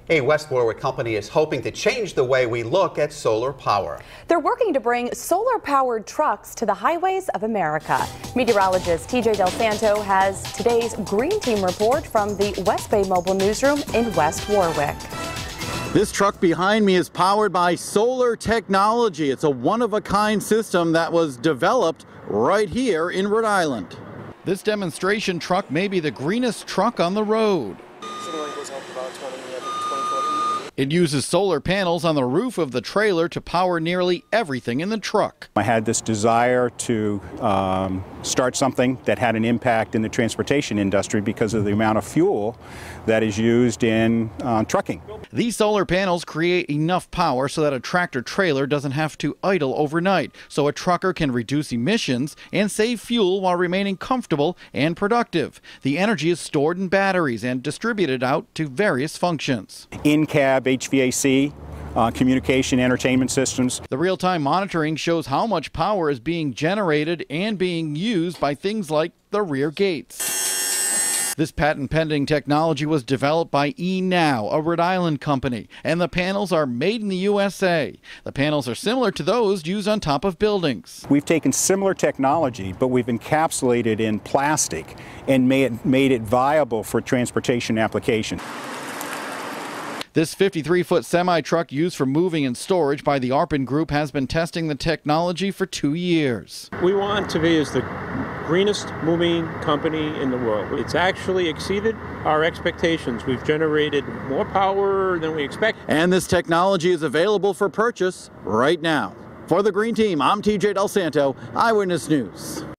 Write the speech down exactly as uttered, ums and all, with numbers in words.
A West Warwick company is hoping to change the way we look at solar power. They're working to bring solar-powered trucks to the highways of America. Meteorologist T J Del Santo has today's Green Team report from the West Bay Mobile Newsroom in West Warwick. This truck behind me is powered by solar technology. It's a one-of-a-kind system that was developed right here in Rhode Island. This demonstration truck may be the greenest truck on the road. It uses solar panels on the roof of the trailer to power nearly everything in the truck. I had this desire to um, start something that had an impact in the transportation industry because of the amount of fuel that is used in uh, trucking. These solar panels create enough power so that a tractor trailer doesn't have to idle overnight, so a trucker can reduce emissions and save fuel while remaining comfortable and productive. The energy is stored in batteries and distributed out to various functions. In-cab H V A C, uh, communication, entertainment systems. The real-time monitoring shows how much power is being generated and being used by things like the rear gates. This patent-pending technology was developed by eNow, a Rhode Island company, and the panels are made in the U S A. The panels are similar to those used on top of buildings. We've taken similar technology, but we've encapsulated it in plastic and made it, made it viable for transportation application. This fifty-three foot semi-truck used for moving and storage by the Arpin Group has been testing the technology for two years. We want to be as the greenest moving company in the world. It's actually exceeded our expectations. We've generated more power than we expected. And this technology is available for purchase right now. For the Green Team, I'm T J Del Santo, Eyewitness News.